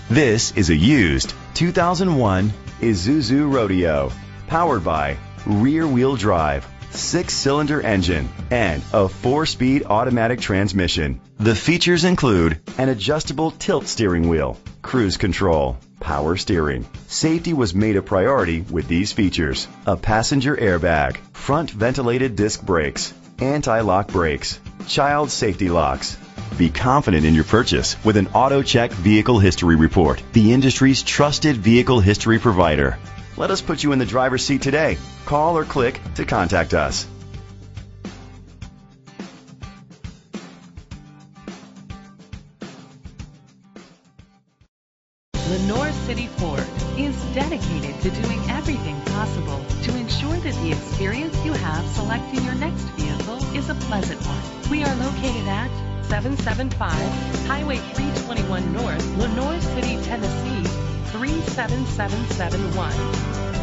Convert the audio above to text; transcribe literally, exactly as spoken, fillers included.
This is a used two thousand one Isuzu Rodeo, powered by rear-wheel drive, six-cylinder engine, and a four-speed automatic transmission. The features include an adjustable tilt steering wheel, cruise control, power steering. Safety was made a priority with these features: a passenger airbag, front ventilated disc brakes, anti-lock brakes, child safety locks. Be confident in your purchase with an AutoCheck Vehicle History Report, the industry's trusted vehicle history provider. Let us put you in the driver's seat today. Call or click to contact us. Lenore City Ford is dedicated to doing everything possible to ensure that the experience you have selecting your next vehicle is a pleasant one. We are located at seven seven five Highway three twenty-one North, Lenore City, Tennessee three seven seven seven one.